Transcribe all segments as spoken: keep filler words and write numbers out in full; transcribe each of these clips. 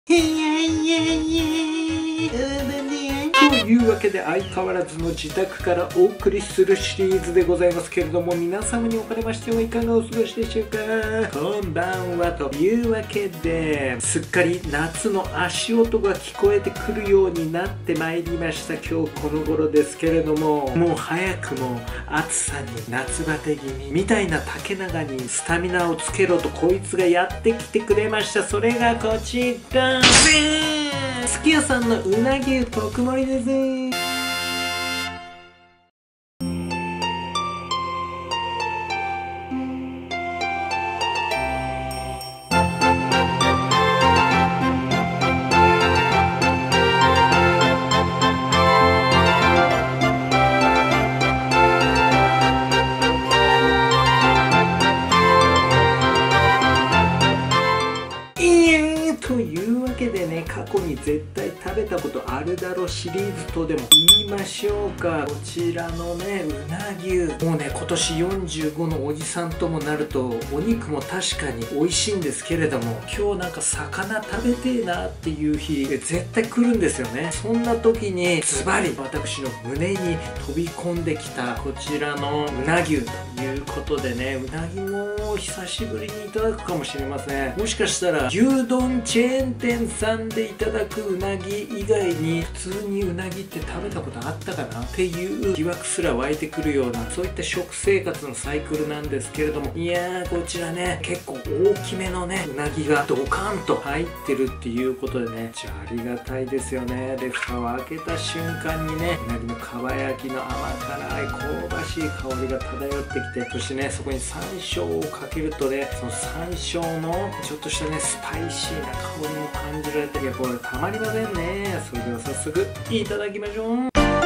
いやいやいやというわけで相変わらずの自宅からお送りするシリーズでございますけれども、皆様におかれましてはいかがお過ごしでしょうか。こんばんは。というわけですっかり夏の足音が聞こえてくるようになってまいりました。今日この頃ですけれども、もう早くも暑さに夏バテ気味みたいな竹永にスタミナをつけろとこいつがやってきてくれました。それがこちら、すき家さんのうなぎ特盛りです。というわけでね、過去に絶対食べたことあるだろうシリーズとでも言いましょうか。こちらのね、うな牛、もうね、今年よんじゅうごのおじさんともなるとお肉も確かに美味しいんですけれども、今日なんか魚食べてえなっていう日絶対来るんですよね。そんな時にズバリ私の胸に飛び込んできたこちらのうな牛ということでね、うなぎも久しぶりにいただくかもしれません。もしかしたら牛丼チェーン店さんでいただくうなぎ以外に普通にうなぎって食べたことあったかなっていう疑惑すら湧いてくるような、そういった食生活のサイクルなんですけれども、いやーこちらね、結構大きめのねうなぎがドカンと入ってるっていうことでね、じゃあありがたいですよね。で、蓋を開けた瞬間にね、うなぎのかば焼きの甘辛い香ばしい香りが漂ってきて、そしてね、そこに山椒をかけるとね、その山椒のちょっとしたねスパイシーな香りも感じられて、いやこれたまりませんね。それでは早速いただきましょう。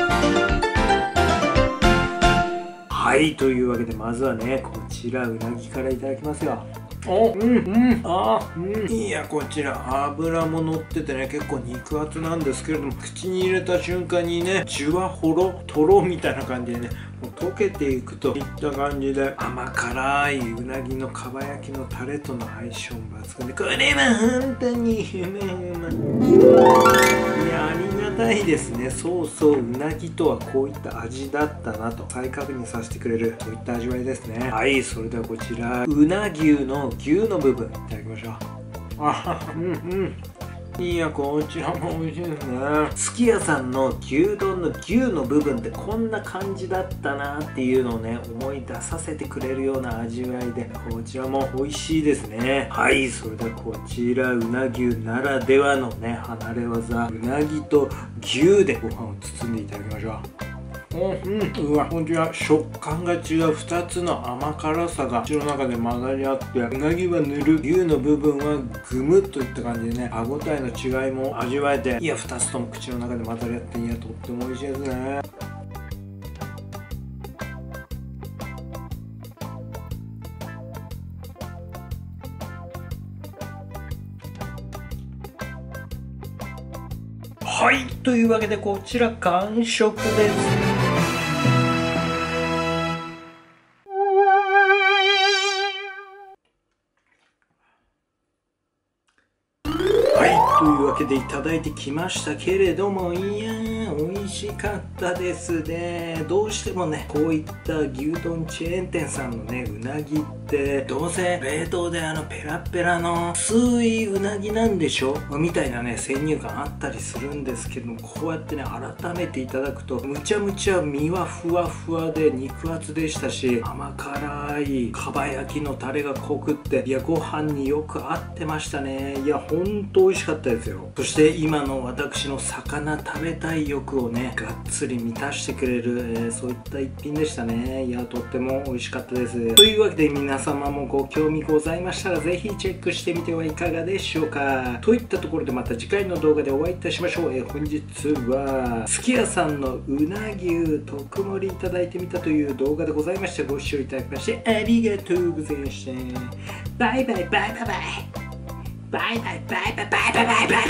はい、というわけでまずはね、こちらうなぎからいただきますよ。お、うん、うん、あー、うん。いや、こちら脂も乗っててね、結構肉厚なんですけれども、口に入れた瞬間にね、じゅわほろとろみたいな感じでね、もう溶けていくといった感じで、甘辛いうなぎのかば焼きのタレとの相性も抜群で、これは本当に夢夢。いや、ありがたいですね。そうそう、うなぎとはこういった味だったなと再確認させてくれる、そういった味わいですね。はい、それではこちらうな牛の牛の部分いただきましょう。あ、うんうん、いや、こちらも美味しいですね。すき家さんの牛丼の牛の部分ってこんな感じだったなっていうのをね、思い出させてくれるような味わいで、こちらも美味しいですね。はい、それではこちらうな牛ならではのね、離れ技、うなぎと牛でご飯を包んでいただきましょう。うん、うわ、こちら食感が違うふたつの甘辛さが口の中で混ざり合って、うなぎはぬる、牛の部分はグムっといった感じでね、歯ごたえの違いも味わえて、いや、ふたつとも口の中で混ざり合って、いや、とっても美味しいですね。はい、というわけでこちら完食です。というわけでいただいてきましたけれども、いやー美味しかったですね。どうしてもね、こういった牛丼チェーン店さんのねうなぎってどうせ冷凍であのペラペラの薄いうなぎなんでしょみたいなね先入観あったりするんですけども、こうやってね改めていただくとむちゃむちゃ身はふわふわで肉厚でしたし、甘辛いかば焼きのタレが濃くって、いやご飯によく合ってましたね。いやほんと美味しかったですよ。そして今の私の魚食べたい欲をねがっつり満たしてくれる、えー、そういった一品でしたね。いやとっても美味しかったです。というわけで皆様もご興味ございましたらぜひチェックしてみてはいかがでしょうか。といったところでまた次回の動画でお会いいたしましょう。えー、本日はすき家さんのうな牛特盛りいただいてみたという動画でございました。ご視聴いただきましてありがとうございました。バイバイバイバイバイバイバイバイバイバイバイバイバイ